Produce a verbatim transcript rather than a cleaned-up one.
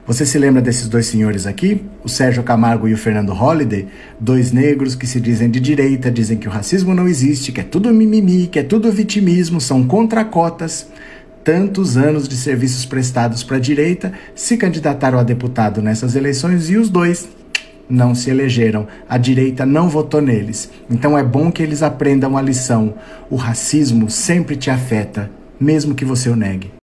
Você se lembra desses dois senhores aqui? O Sérgio Camargo e o Fernando Holliday? Dois negros que se dizem de direita, dizem que o racismo não existe, que é tudo mimimi, que é tudo vitimismo, são contra cotas. Tantos anos de serviços prestados para a direita, se candidataram a deputado nessas eleições e os dois não se elegeram. A direita não votou neles. Então é bom que eles aprendam a lição. O racismo sempre te afeta, mesmo que você o negue.